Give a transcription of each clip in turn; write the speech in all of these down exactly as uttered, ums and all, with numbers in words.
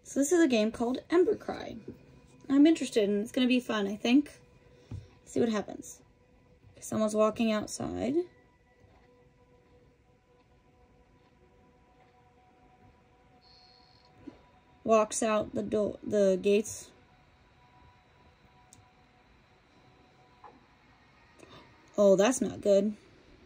So this is a game called Ember Cry. I'm interested and it's going to be fun, I think. Let's see what happens. Someone's walking outside. Walks out the door, the gates. Oh, that's not good.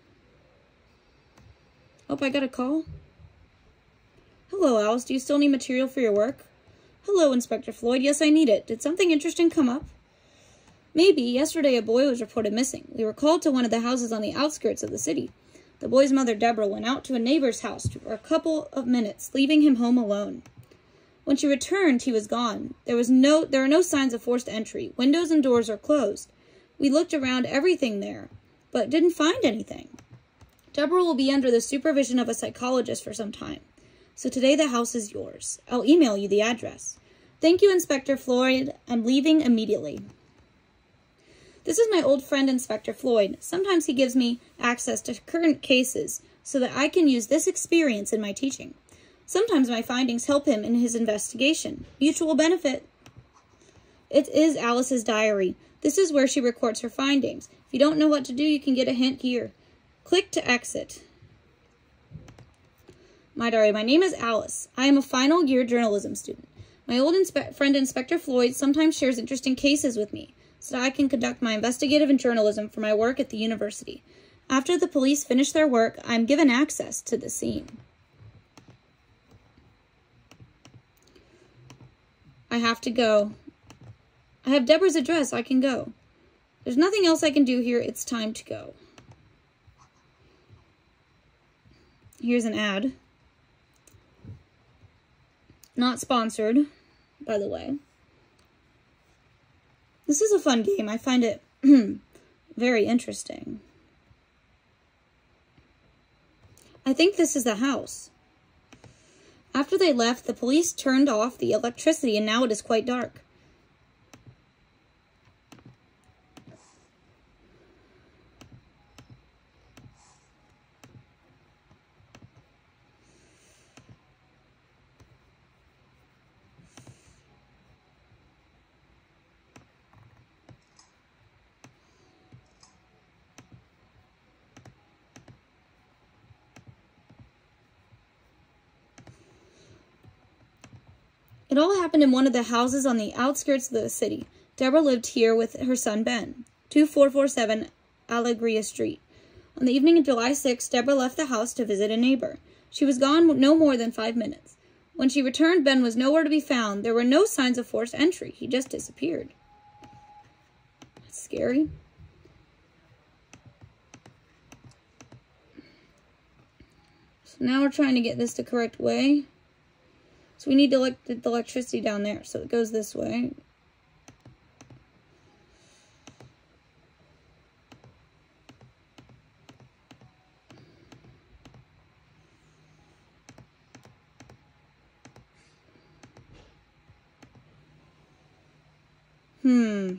Oh, I got a call. Hello, Alice. Do you still need material for your work? Hello, Inspector Floyd. Yes, I need it. Did something interesting come up? Maybe. Yesterday, a boy was reported missing. We were called to one of the houses on the outskirts of the city. The boy's mother, Deborah, went out to a neighbor's house for a couple of minutes, leaving him home alone. When she returned, he was gone. There was no, there are no signs of forced entry. Windows and doors are closed. We looked around everything there, but didn't find anything. Deborah will be under the supervision of a psychologist for some time. So today the house is yours. I'll email you the address. Thank you, Inspector Floyd. I'm leaving immediately. This is my old friend, Inspector Floyd. Sometimes he gives me access to current cases so that I can use this experience in my teaching. Sometimes my findings help him in his investigation. Mutual benefit. It is Alice's diary. This is where she records her findings. If you don't know what to do, you can get a hint here. Click to exit. My diary. My name is Alice. I am a final year journalism student. My old inspe- friend Inspector Floyd sometimes shares interesting cases with me so that I can conduct my investigative and journalism for my work at the university. After the police finish their work, I am given access to the scene. I have to go. I have Deborah's address. I can go. There's nothing else I can do here. It's time to go. Here's an ad. Not sponsored, by the way. This is a fun game. I find it very interesting. I think this is the house. After they left, the police turned off the electricity and now it is quite dark. It all happened in one of the houses on the outskirts of the city. Deborah lived here with her son, Ben, two four four seven Allegria Street. On the evening of July sixth, Deborah left the house to visit a neighbor. She was gone no more than five minutes. When she returned, Ben was nowhere to be found. There were no signs of forced entry. He just disappeared. That's scary. So now we're trying to get this the correct way. So we need to elect the electricity down there. So it goes this way. Hmm.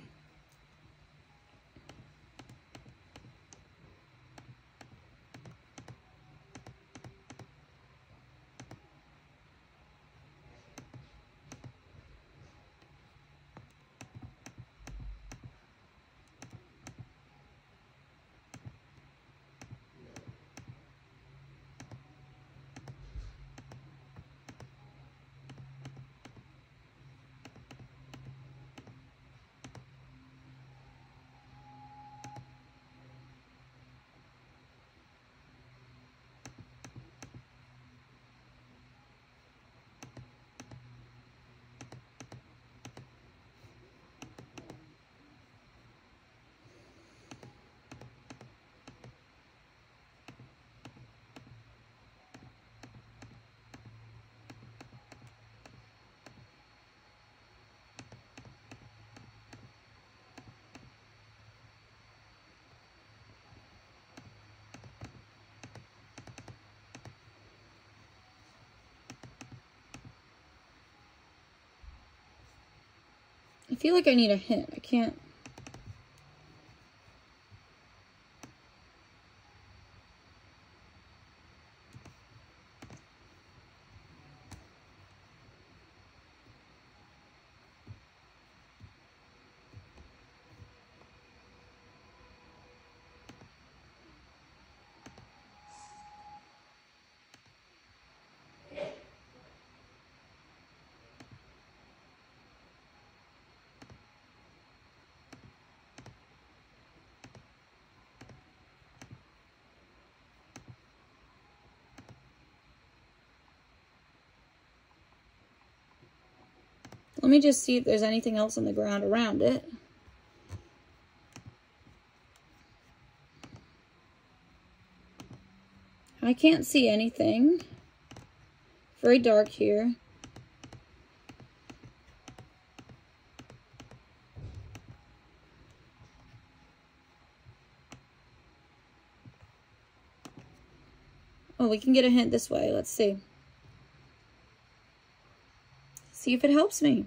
I feel like I need a hint. I can't. Let me just see if there's anything else on the ground around it. I can't see anything. Very dark here. Oh, we can get a hint this way. Let's see. See if it helps me.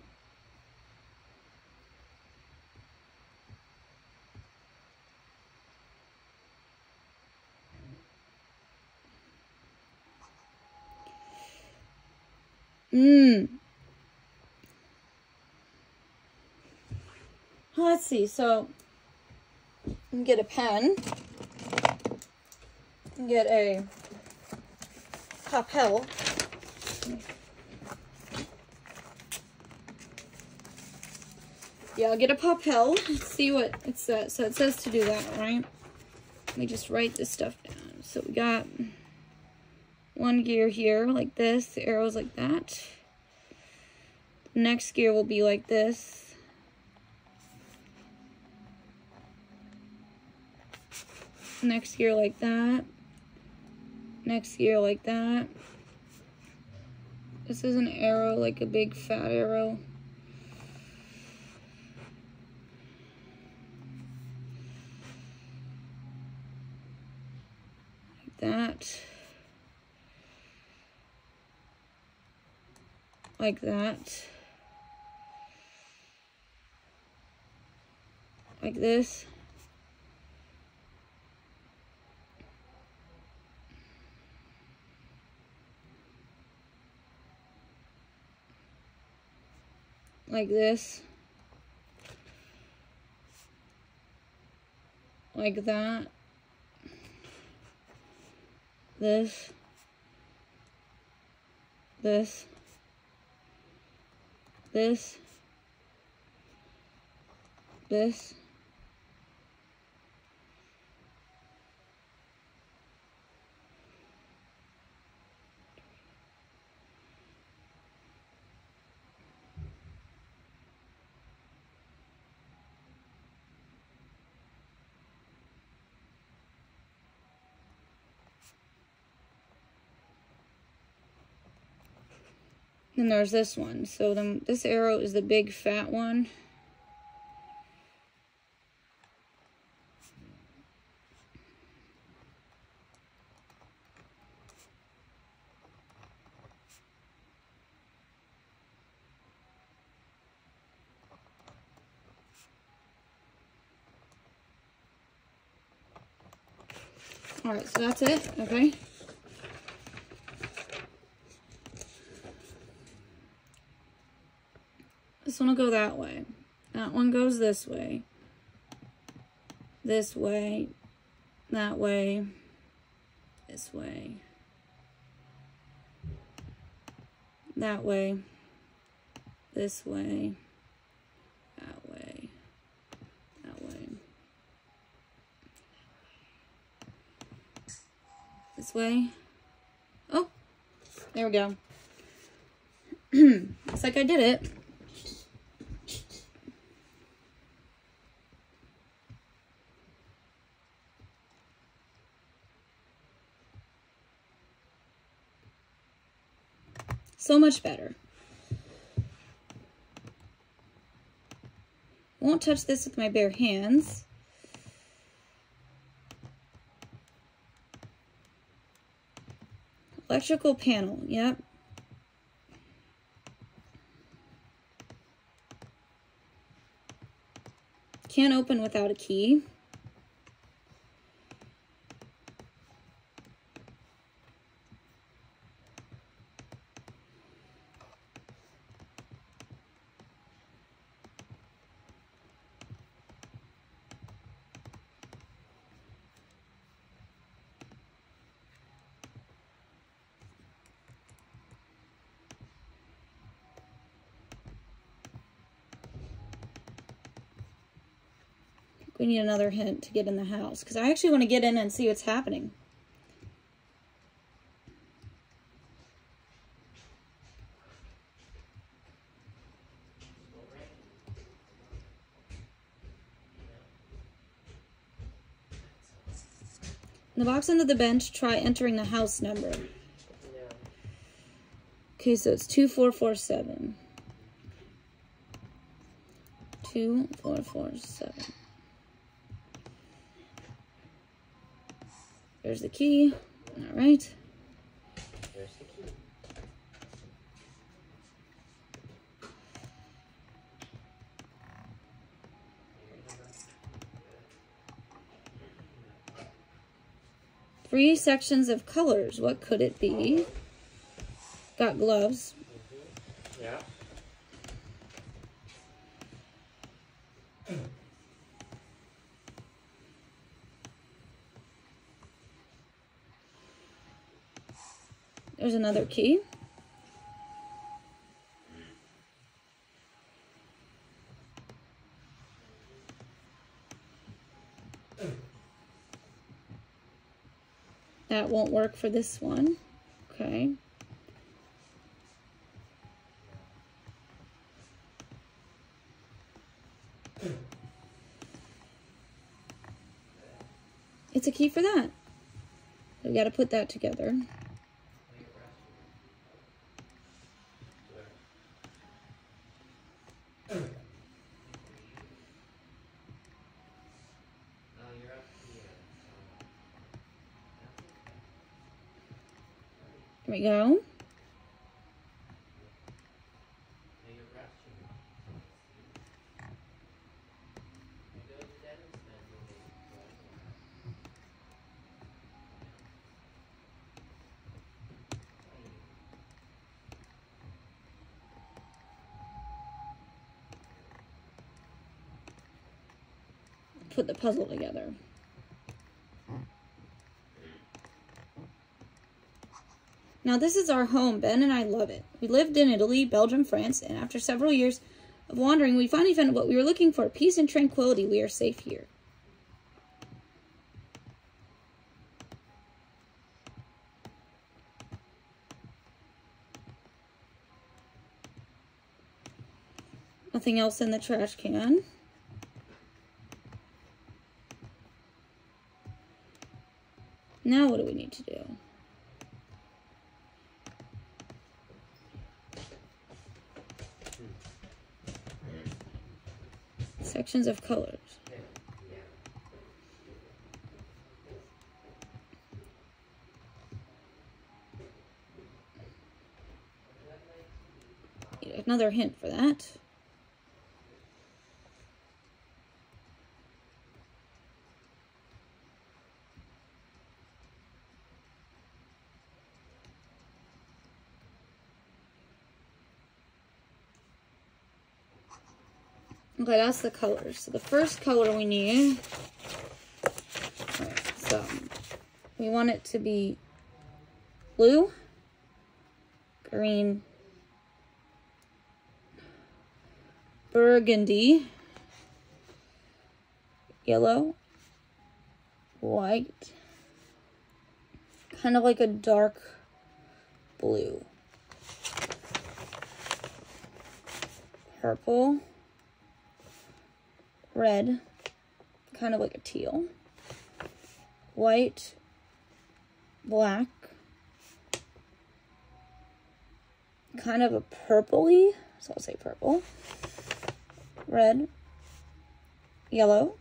Mmm. Let's see. So, get a pen. Get a papel. Yeah, I'll get a papel. Let's see what it says. So it says to do that, right? Let me just write this stuff down. So we got one gear here like this. The arrow's like that. The next gear will be like this. Next gear like that. Next gear like that. This is an arrow, like a big fat arrow. Like that. Like that. Like this. Like this. Like that. This. This. This. This. Then there's this one. So then this arrow is the big fat one. All right, so that's it, okay? This one will go that way. That one goes this way. This way. That way. This way. That way. This way. That way. That way. This way. Oh, there we go. Looks like I did it. So much better. Won't touch this with my bare hands. Electrical panel, yep. Can't open without a key. We need another hint to get in the house, because I actually want to get in and see what's happening. the box under the bench, try entering the house number. Okay, so it's two four four seven. two four four seven. There's the key. All right. There's the key. Three sections of colors. What could it be? Got gloves. Mm-hmm. Yeah. There's another key. That won't work for this one. Okay. It's a key for that. We got to put that together. There we go. Put the puzzle together. Now this is our home. Ben and I love it. We lived in Italy, Belgium, France, and after several years of wandering, we finally found what we were looking for. Peace and tranquility. We are safe here. Nothing else in the trash can. Now what do we need to do? Sections of colors. Need another hint for that. Okay, that's the colors. So the first color we need, right, so we want it to be blue, green, burgundy, yellow, white, kind of like a dark blue, purple, red, kind of like a teal, white, black, kind of a purpley, so I'll say purple, red, yellow,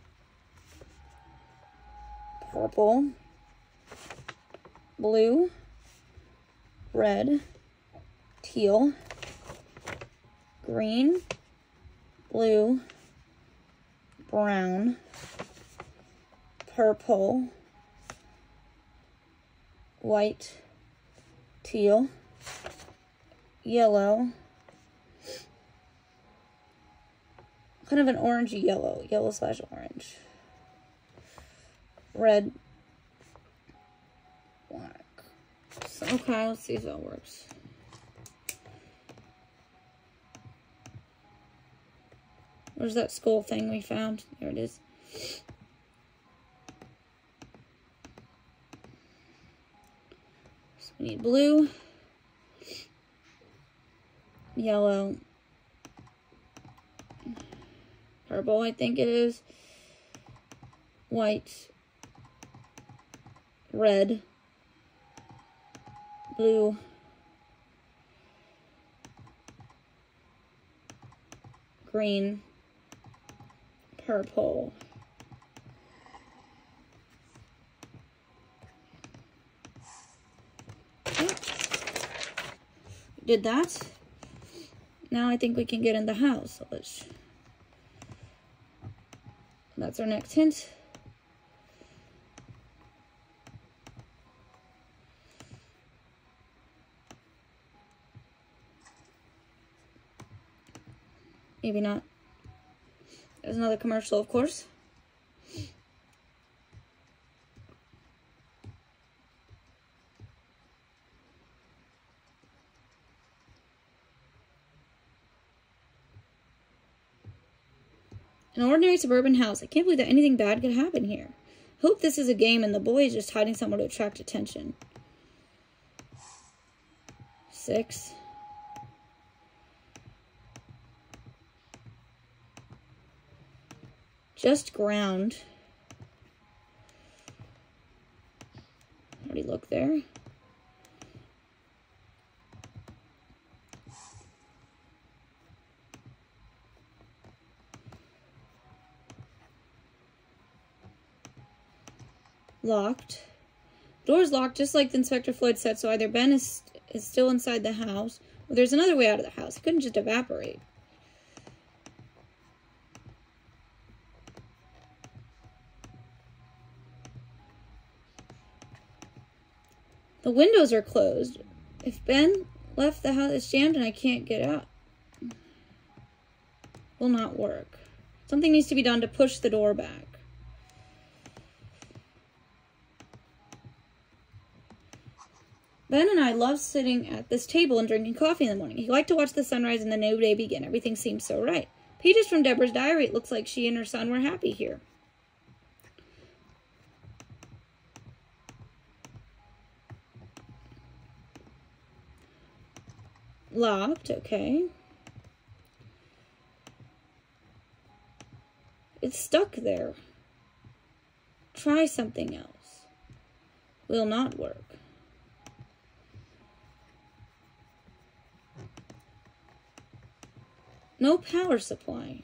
purple, blue, red, teal, green, blue, brown, purple, white, teal, yellow, kind of an orangey yellow, yellow slash orange, red, black. So, okay, let's see if that works. Where's that skull thing we found? There it is. So we need blue, yellow, purple, I think it is, white, red, blue, green, purple. Okay. Did that. Now I think we can get in the house. So let's, that's our next hint. Maybe not. There's another commercial, of course. An ordinary suburban house. I can't believe that anything bad could happen here. Hope this is a game and the boy is just hiding somewhere to attract attention. Six. Just ground. Already looked there. Locked. Door's locked, just like the Inspector Floyd said, so either Ben is, is still inside the house, or there's another way out of the house. He couldn't just evaporate. The windows are closed. If Ben left the house, it's jammed and I can't get out. Will not work. Something needs to be done to push the door back. Ben and I love sitting at this table and drinking coffee in the morning. He liked to watch the sunrise and the new day begin. Everything seemed so right. Pages from Deborah's diary. It looks like she and her son were happy here. Locked, okay. It's stuck there. Try something else. Will not work. No power supply.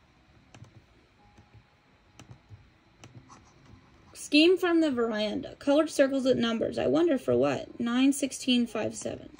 Scheme from the veranda. Colored circles with numbers. I wonder for what? nine, sixteen, five, seven.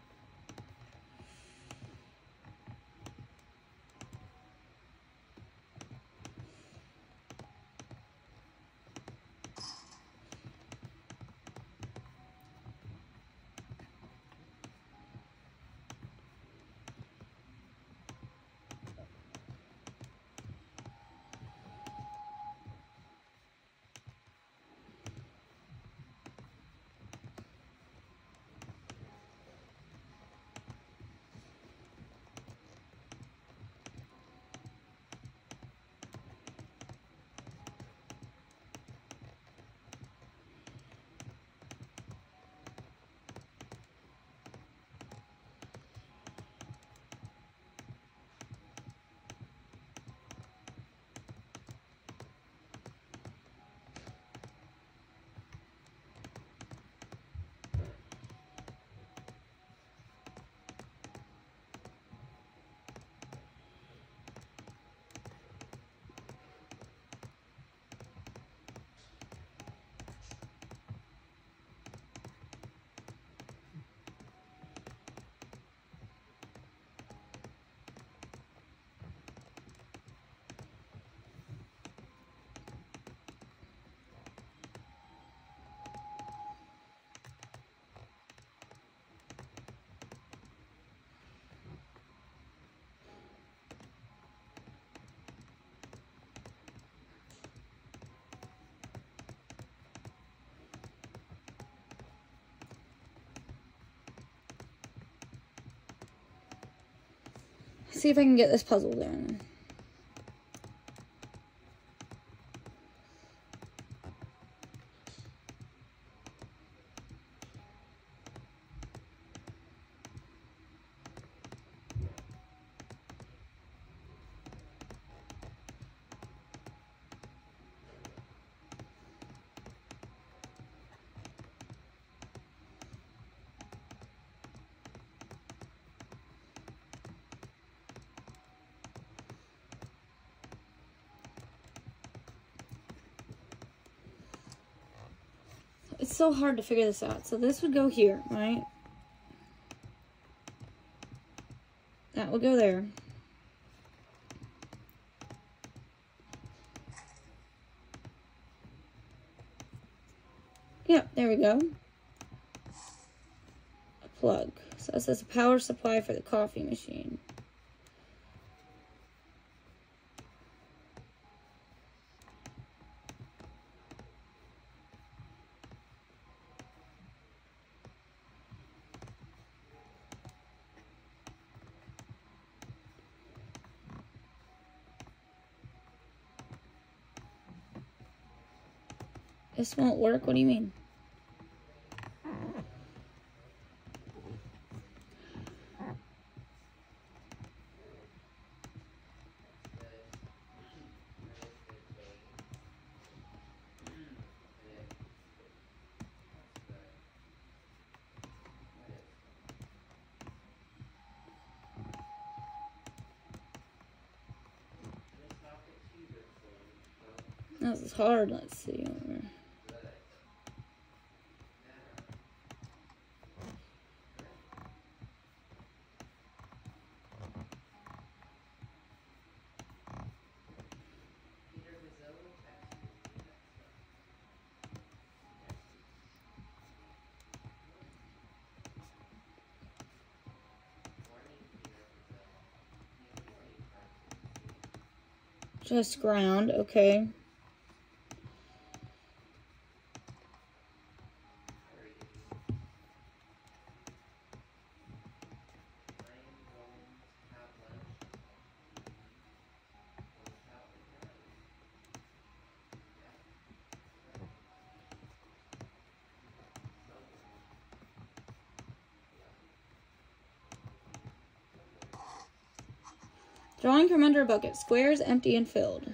See if I can get this puzzle done. it's so hard to figure this out. So this would go here, right? That would go there. Yep, there we go. A plug. So it says a power supply for the coffee machine. This won't work? What do you mean? This is hard. Let's see. Just ground, okay. Drawing from under a bucket. Squares empty and filled.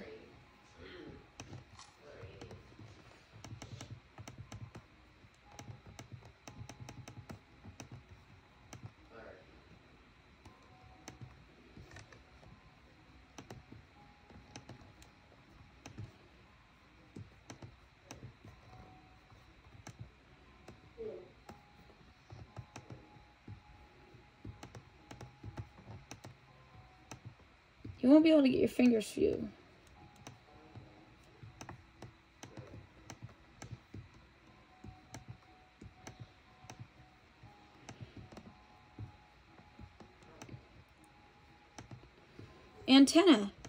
You won't be able to get your fingers through. Antenna.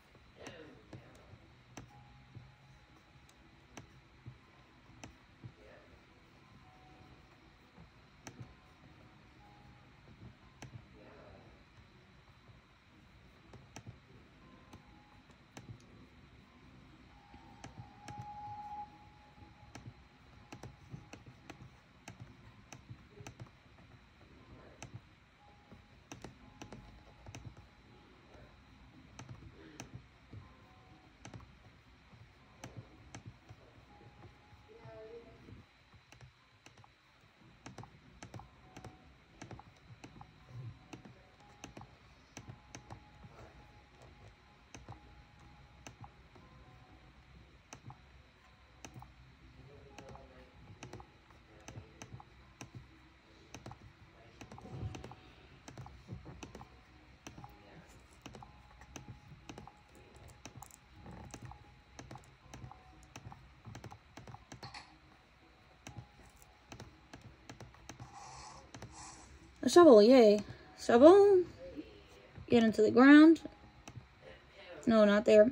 A shovel, yay. Shovel. Get into the ground. No, not there.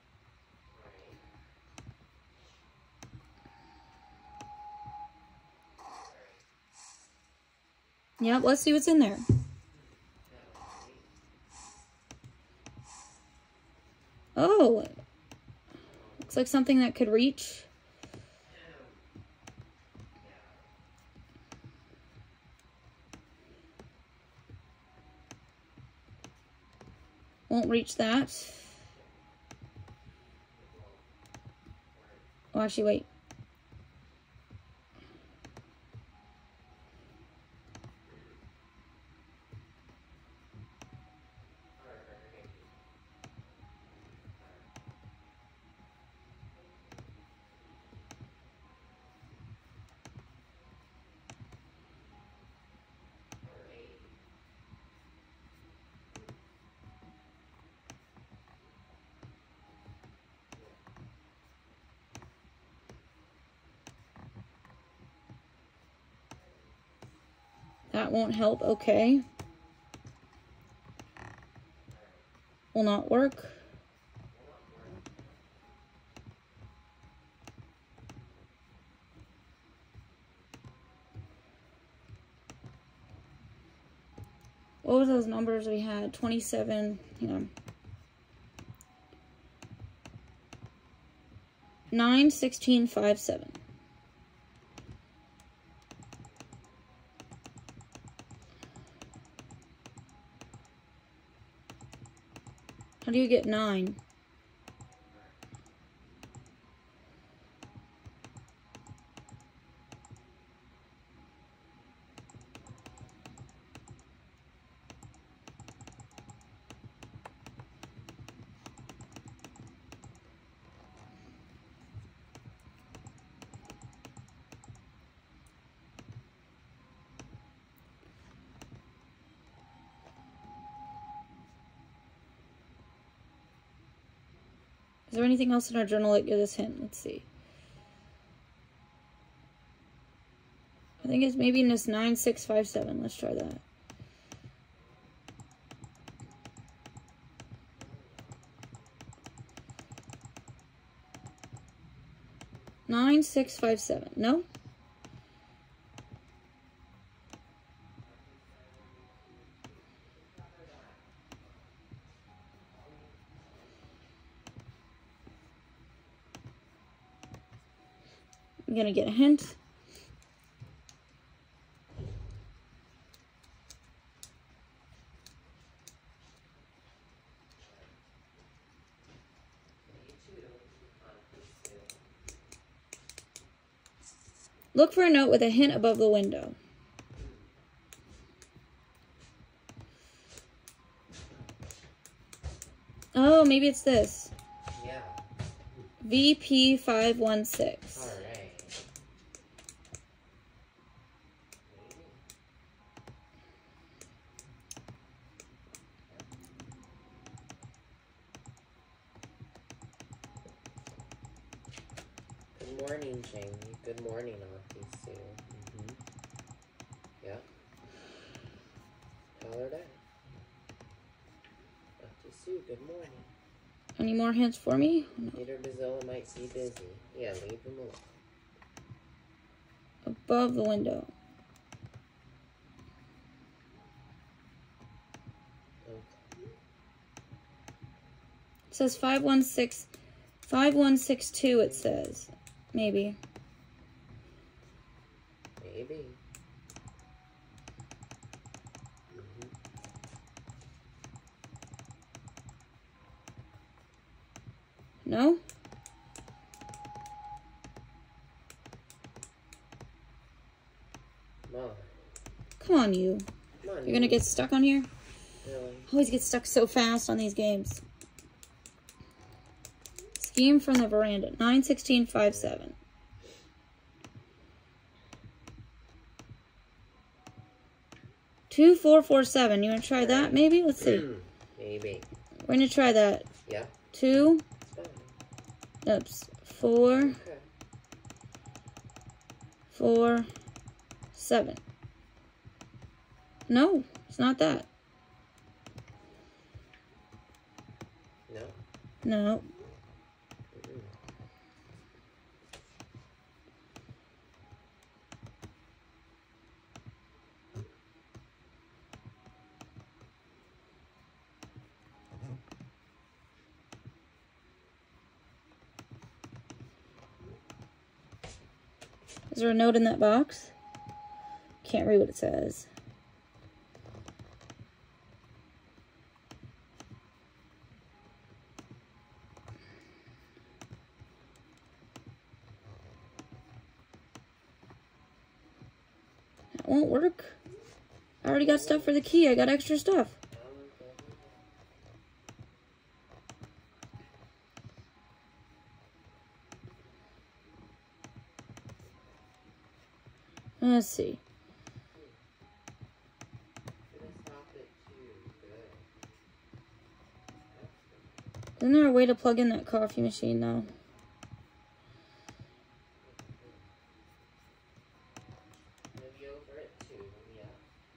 Yep, let's see what's in there. Oh. Looks like something that could reach. Won't reach that. Oh, actually, wait. That won't help. Okay. Will not work. What were those numbers we had? twenty-seven. Hang on. nine, sixteen, five, seven. How do you get nine? Is there anything else in our journal that gives us hint? Let's see. I think it's maybe in this nine, six, five, seven. Let's try that. nine, six, five, seven. No? I'm gonna get a hint. Look for a note with a hint above the window. Oh, maybe it's this. Yeah. V P five one six. All right. Good morning, Jamie. Good morning, Auntie Sue. Mm-hmm. Yeah. Tell her that. Auntie Sue, good morning. Any more hints for me? No. Peter Bazilla might be busy. Yeah, leave him alone. Above the window. Okay. It says five one six, five one six two, it says. Maybe. Maybe. Mm-hmm. No? Mom. Come on, you. Come on, You're gonna get stuck on here? Really? Always get stuck so fast on these games. Scheme from the veranda. nine, sixteen, five, seven. two, four, four, seven. You want to try that maybe? Let's see. Maybe. We're going to try that. Yeah. two. It's fine. Oops. four. Okay. four. seven. No, it's not that. No. No. Mm-mm. Is there a note in that box? Can't read what it says. That won't work. I already got stuff for the key. I got extra stuff. Let's see. Isn't there a way to plug in that coffee machine though? Maybe over it too, yeah.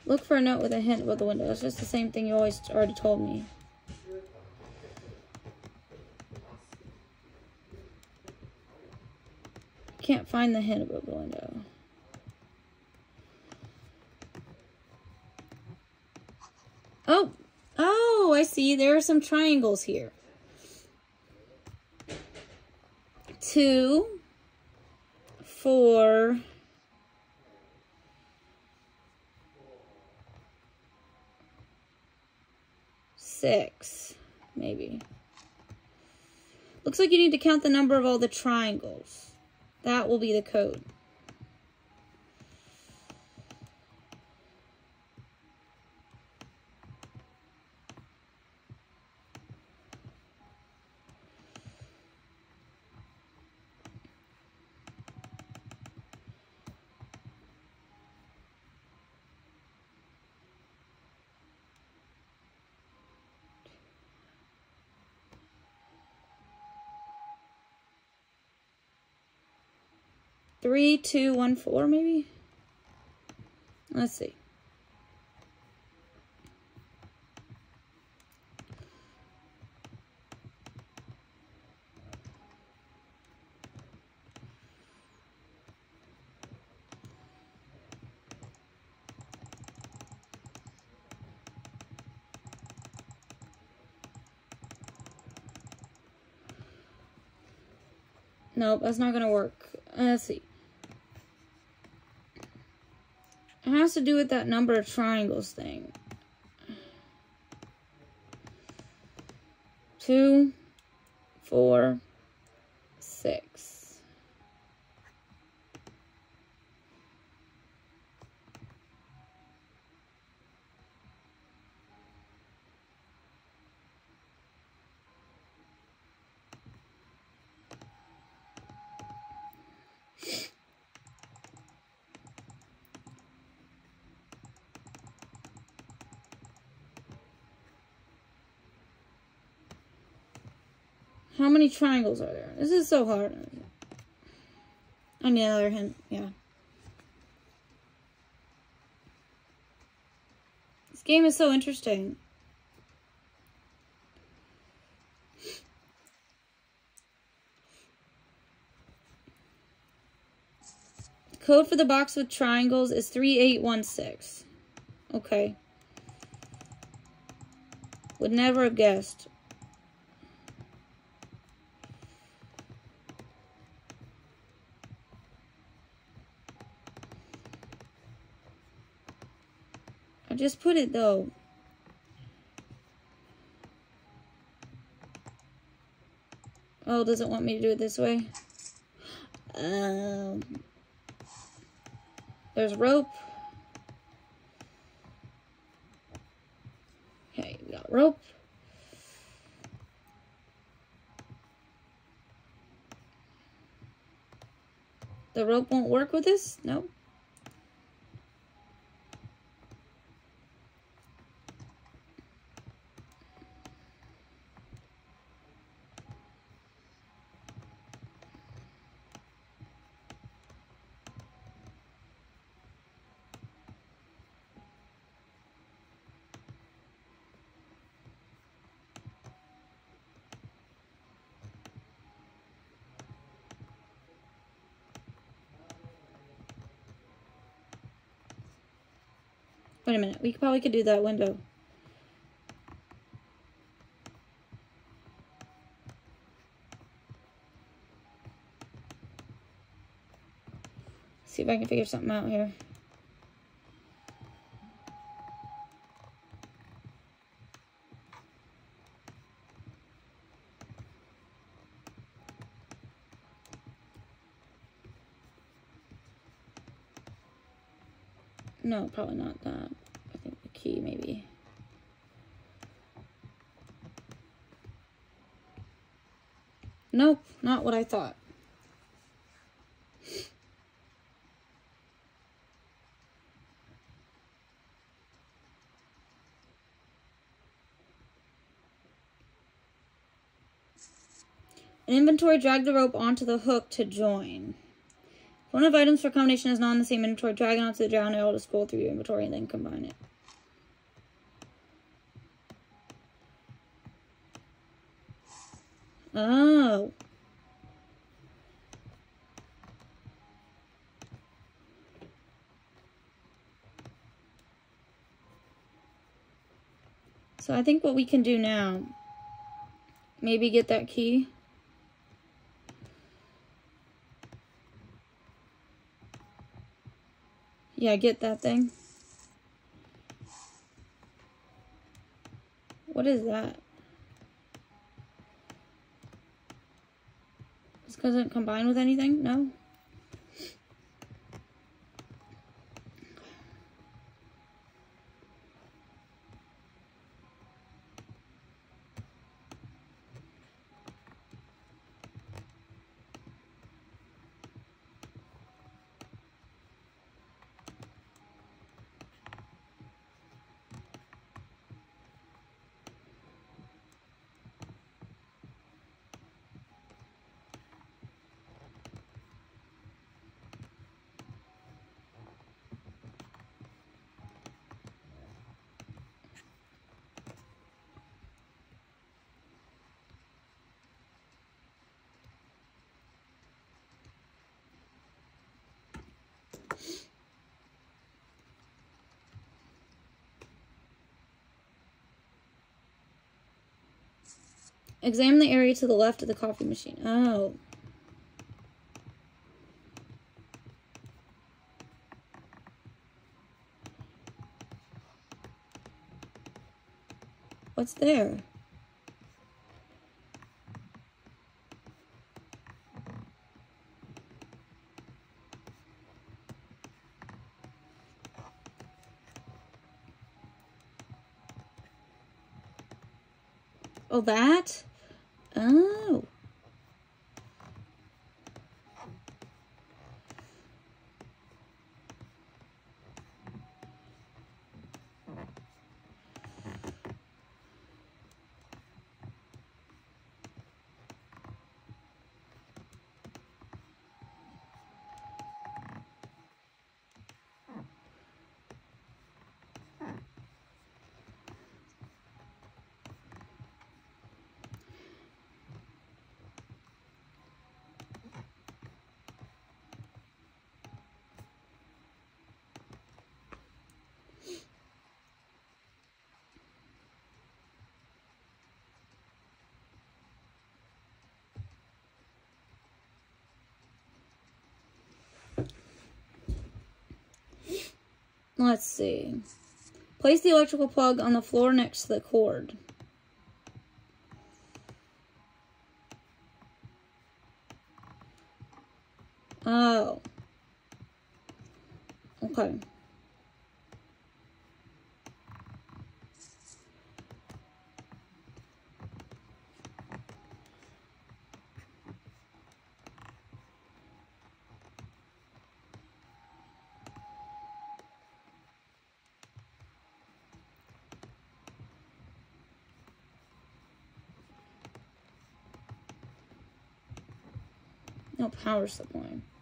Look for a note with a hint about the window. It's just the same thing you always already told me. Can't find the hint about the window. Oh, oh, I see. There are some triangles here. Two, four, six, maybe. Looks like you need to count the number of all the triangles. That will be the code. Three, two, one, four, maybe? Let's see. Nope, that's not gonna work. Let's see. It has to do with that number of triangles thing. Two, four, six. How many triangles are there? This is so hard. I need another hint. Yeah. This game is so interesting. Code for the box with triangles is three eight one six. Okay. Would never have guessed. I just put it though. Oh, does it want me to do it this way? Um, there's rope. Okay, we got rope. The rope won't work with this? Nope. Wait a minute, we probably could do that window. See if I can figure something out here. No, probably not that. I think the key, maybe. Nope, not what I thought. In inventory, drag the rope onto the hook to join. One of items for combination is not in the same inventory. Drag it onto the down arrow to scroll through your inventory and then combine it. Oh. So I think what we can do now, maybe get that key. Yeah, get that thing. What is that? This doesn't combine with anything? No? Examine the area to the left of the coffee machine. Oh. What's there? Oh, that? Oh. Let's see. Place the electrical plug on the floor next to the cord. Oh. Okay. No power supply.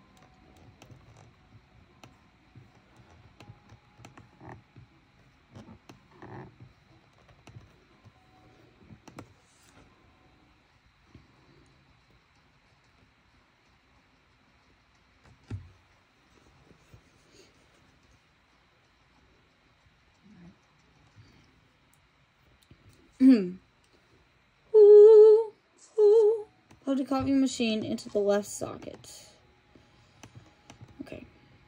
Hmm. Ooh, ooh. Plug the coffee machine into the left socket. Okay.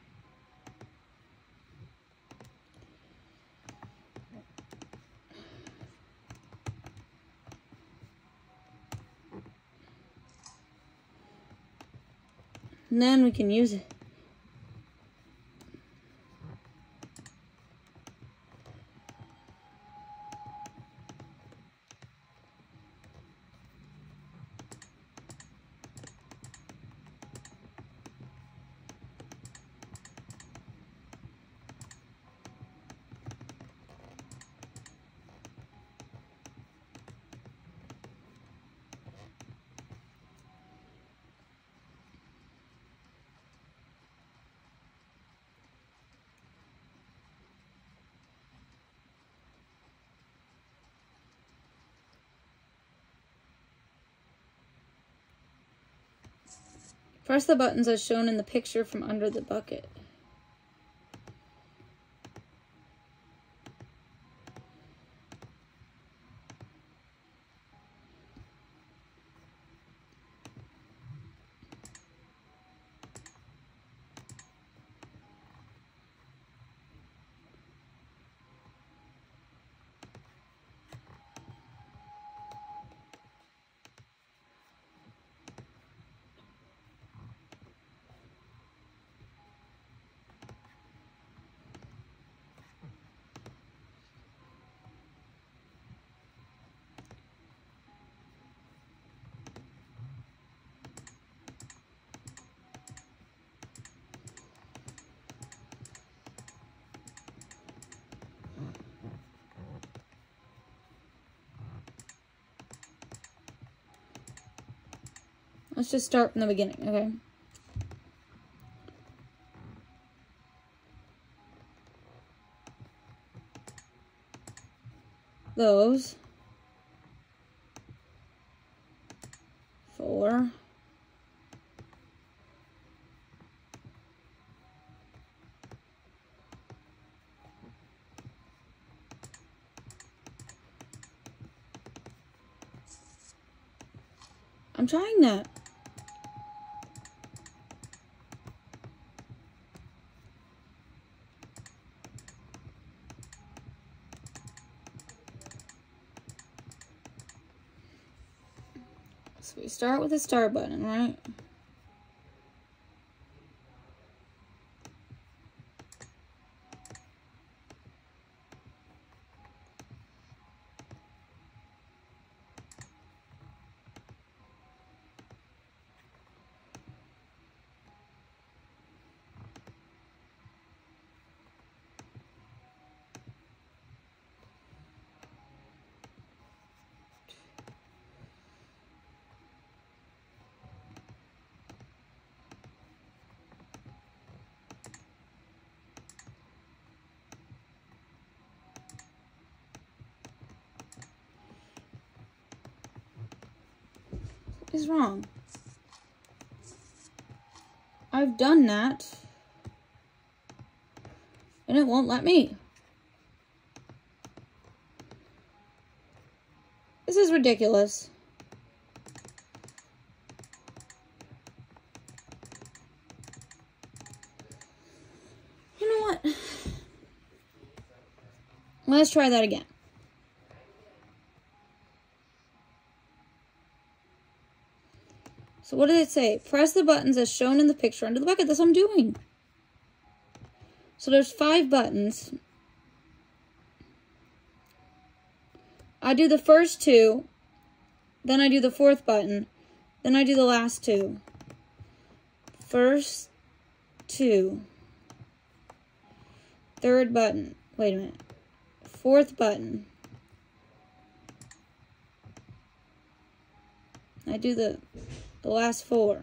And then we can use it. Press the buttons as shown in the picture from under the bucket. Let's just start from the beginning, okay? Those. Four. I'm trying that. So we start with the start button, right? Is wrong. I've done that. And it won't let me. This is ridiculous. You know what? Let's try that again. So what did it say? Press the buttons as shown in the picture under the bucket. That's what I'm doing. So there's five buttons. I do the first two. Then I do the fourth button. Then I do the last two. First two. Third button. Wait a minute. Fourth button. I do the... the last four.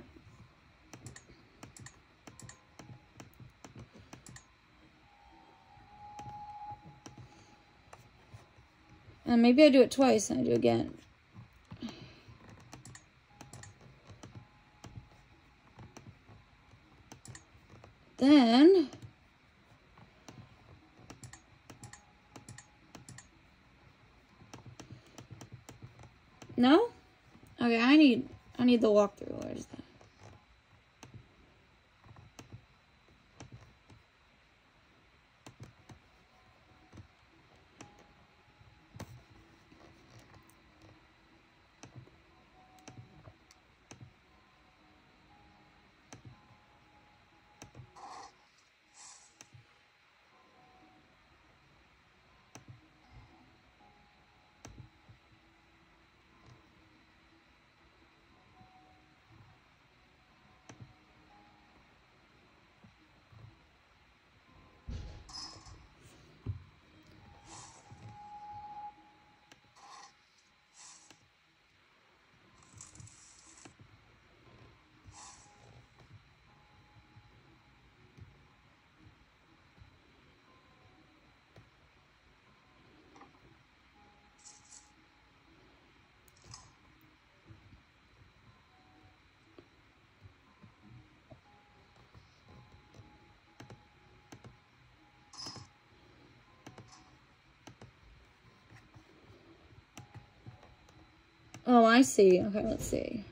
And maybe I do it twice and I do it again. Then no? Okay, I need I need the walkthrough. Where's that? Oh, I see. Okay, let's see.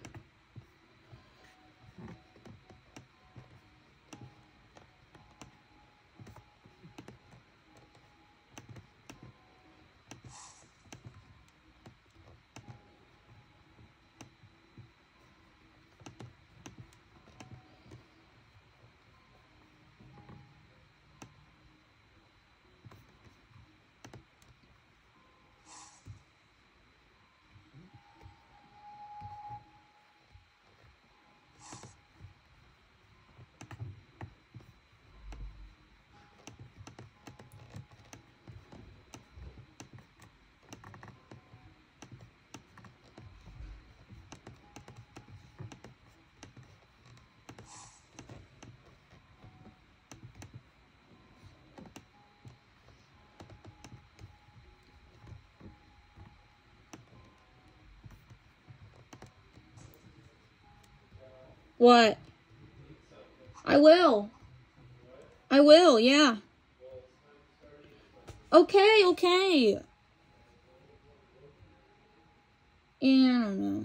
What? I will. I will, yeah. Okay, okay. Yeah, I don't know.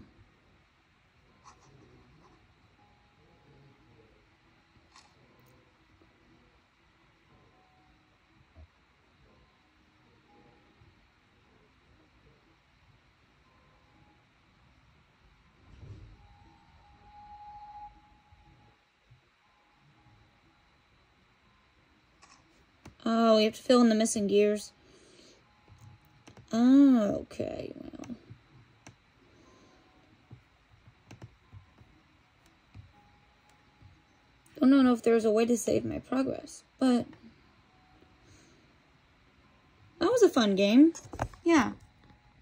Oh, we have to fill in the missing gears. Oh, okay, well. Don't know if there's a way to save my progress, but that was a fun game. Yeah.